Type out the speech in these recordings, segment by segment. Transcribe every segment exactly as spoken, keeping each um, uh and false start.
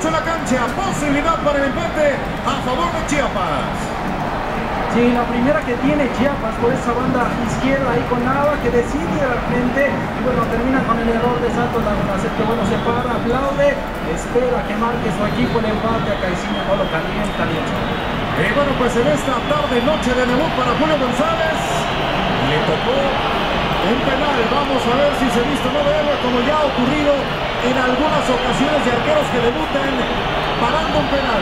derecho de la cancha. Posibilidad para el empate a favor de Chiapas. Sí, la primera que tiene Chiapas por esa banda izquierda ahí con Nava, que decide de repente, y bueno, termina con el error de Santos Laguna, que bueno, se para, aplaude, espera que marque su equipo el empate a Caixinha, no lo calienta bien. Y bueno, pues en esta tarde, noche de debut para Julio González, le tocó un penal. Vamos a ver si se viste o no de héroe, como ya ha ocurrido en algunas ocasiones de arqueros que debutan parando un penal.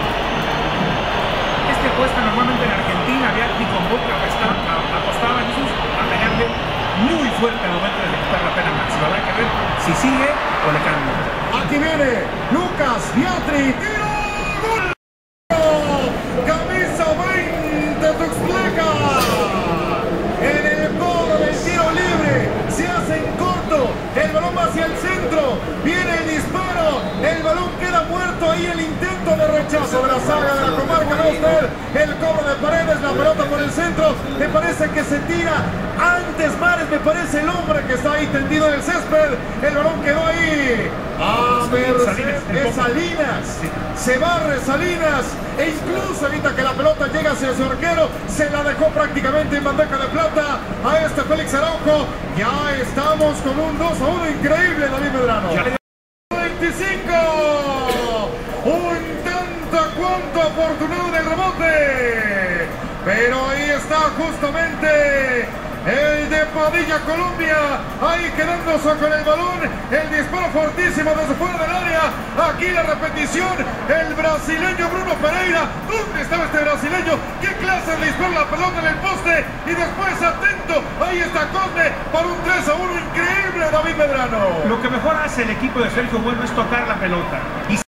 Este apuesta normalmente en Argentina, había ni con Boca apostaba en sus a pegarle muy fuerte al momento de ejecutar la pena máxima. Habrá que ver si sigue o le cambia. Aquí viene Lucas Biatri, tiro, gol. Camisa veinte, Tuxtlaca. En el coro del tiro libre, se hace en corto, el balón va hacia el centro, viene el disparo, el balón queda muerto, ahí el intento de rechazo de la saga de la comarca de usted, el cobro de Paredes, la pelota por el centro, me parece que se tira antes Mares, me parece el hombre que está ahí tendido en el césped, el balón quedó ahí, a merced de Salinas, se barre Salinas, e incluso evita que la pelota llegue hacia su arquero, se la dejó prácticamente en bandeja de plata a este Félix Araujo, ya estamos con un dos a uno increíble, David Medrano. veinticinco, un tanto cuanto afortunado en el rebote, pero ahí está justamente el de Padilla, Colombia, ahí quedándose con el balón, el disparo fortísimo desde fuera del área, aquí la repetición, el brasileño Bruno Pereira, ¿dónde estaba este brasileño? ¿Qué clase de disparo la pelota en el poste? Y después atento, ahí está Conde para un tres a uno increíble, David Medrano. Lo que mejor hace el equipo de Sergio Bueno es tocar la pelota. Y